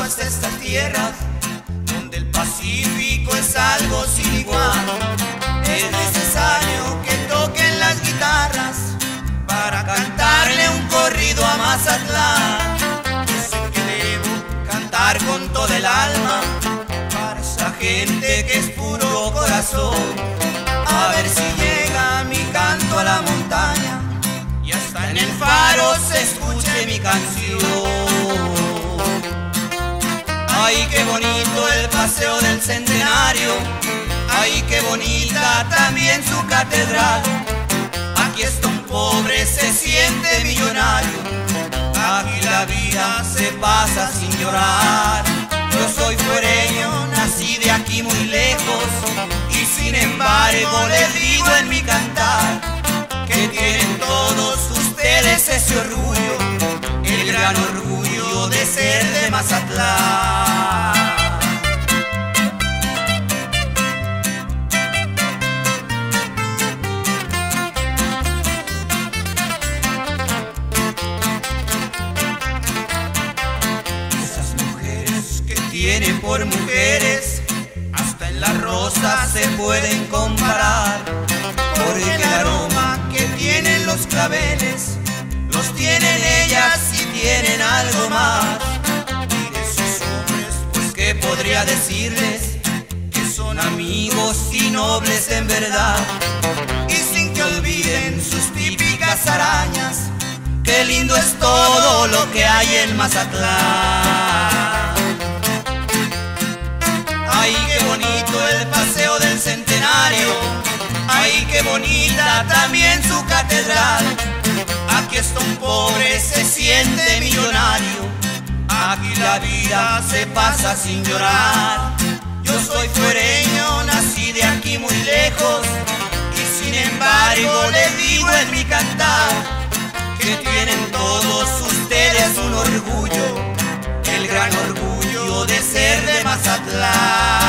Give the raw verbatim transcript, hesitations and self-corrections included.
todas estas tierras, donde el Pacífico es algo sin igual. Es necesario que toquen las guitarras para cantarle un corrido a Mazatlán. Yo sé que debo cantar con toda el alma para esa gente que es puro corazón. A ver si llega mi canto a la montaña y hasta en el faro se escuche mi canción. Ay, qué bonito el paseo del Centenario, ay, qué bonita también su catedral. Aquí está un pobre, se siente millonario, aquí la vida se pasa sin llorar. Yo soy fuereño, nací de aquí muy lejos, y sin embargo les digo en mi cantar que tienen todos ustedes ese orgullo, el gran orgullo de ser de Mazatlán. Tienen por mujeres, hasta en las rosas se pueden comparar, porque el aroma que tienen los claveles los tienen ellas y tienen algo más. Y de sus hombres, pues qué podría decirles, que son amigos y nobles en verdad, y sin que olviden sus típicas arañas, qué lindo es todo lo que hay en Mazatlán. Ay, qué bonito el paseo del Centenario, ay, qué bonita también su catedral. Aquí está un pobre, se siente millonario, aquí la vida se pasa sin llorar. Yo soy fuereño, nací de aquí muy lejos, y sin embargo les digo en mi cantar que tienen todos ustedes un orgullo, el gran orgullo de ser de Mazatlán.